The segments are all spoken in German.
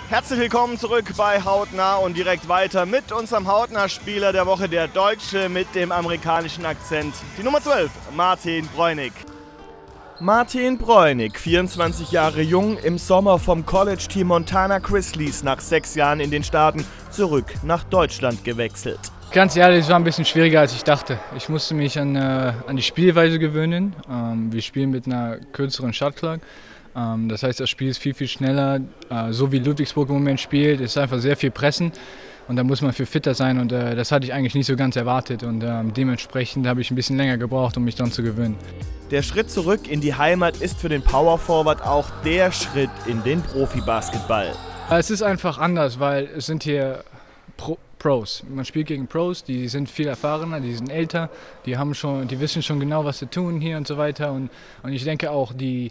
Herzlich willkommen zurück bei Hautnah und direkt weiter mit unserem Hautnah-Spieler der Woche, der Deutsche mit dem amerikanischen Akzent, die Nummer 12, Martin Bräunig. Martin Bräunig, 24 Jahre jung, im Sommer vom College-Team Montana Grizzlies nach 6 Jahren in den Staaten zurück nach Deutschland gewechselt. Ganz ehrlich, es war ein bisschen schwieriger als ich dachte. Ich musste mich an die Spielweise gewöhnen. Wir spielen mit einer kürzeren Shotclock. Das heißt, das Spiel ist viel schneller. So wie Ludwigsburg im Moment spielt, ist einfach sehr viel Pressen. Und da muss man viel fitter sein und das hatte ich eigentlich nicht so ganz erwartet. Und dementsprechend habe ich ein bisschen länger gebraucht, um mich daran zu gewöhnen. Der Schritt zurück in die Heimat ist für den Power Forward auch der Schritt in den Profibasketball. Es ist einfach anders, weil es sind hier Pros. Man spielt gegen Pros, die sind viel erfahrener, die sind älter, die wissen schon genau, was sie tun hier und so weiter. Und ich denke auch, die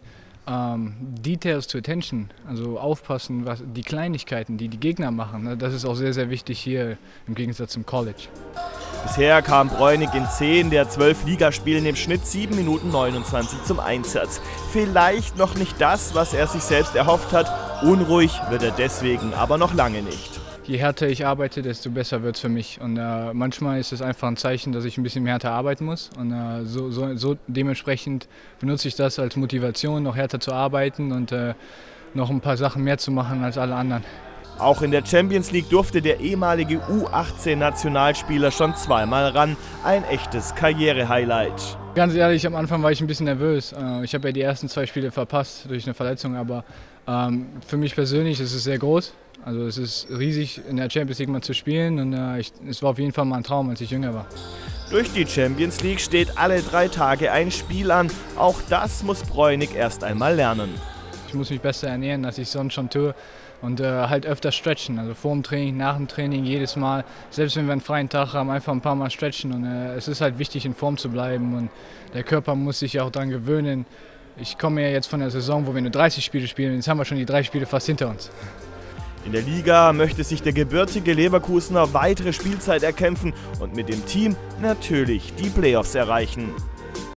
Details to attention, also aufpassen, was die Kleinigkeiten, die Gegner machen, das ist auch sehr, sehr wichtig hier im Gegensatz zum College. Bisher kam Bräunig in 10 der 12 Ligaspielen im Schnitt 7 Minuten 29 zum Einsatz. Vielleicht noch nicht das, was er sich selbst erhofft hat. Unruhig wird er deswegen aber noch lange nicht. Je härter ich arbeite, desto besser wird es für mich. Und manchmal ist es einfach ein Zeichen, dass ich ein bisschen härter arbeiten muss. Und so dementsprechend benutze ich das als Motivation, noch härter zu arbeiten und noch ein paar Sachen mehr zu machen als alle anderen. Auch in der Champions League durfte der ehemalige U18-Nationalspieler schon zweimal ran. Ein echtes Karriere-Highlight. Ganz ehrlich, am Anfang war ich ein bisschen nervös. Ich habe ja die ersten 2 Spiele verpasst durch eine Verletzung, aber für mich persönlich ist es sehr groß. Also es ist riesig, in der Champions League mal zu spielen und es war auf jeden Fall mal ein Traum, als ich jünger war. Durch die Champions League steht alle 3 Tage ein Spiel an. Auch das muss Bräunig erst einmal lernen. Ich muss mich besser ernähren, als ich sonst schon tue und halt öfter stretchen. Also vor dem Training, nach dem Training, jedes Mal. Selbst wenn wir einen freien Tag haben, einfach ein paar Mal stretchen. Und es ist halt wichtig, in Form zu bleiben und der Körper muss sich auch daran gewöhnen. Ich komme ja jetzt von der Saison, wo wir nur 30 Spiele spielen, jetzt haben wir schon die 3 Spiele fast hinter uns. In der Liga möchte sich der gebürtige Leverkusener weitere Spielzeit erkämpfen und mit dem Team natürlich die Playoffs erreichen.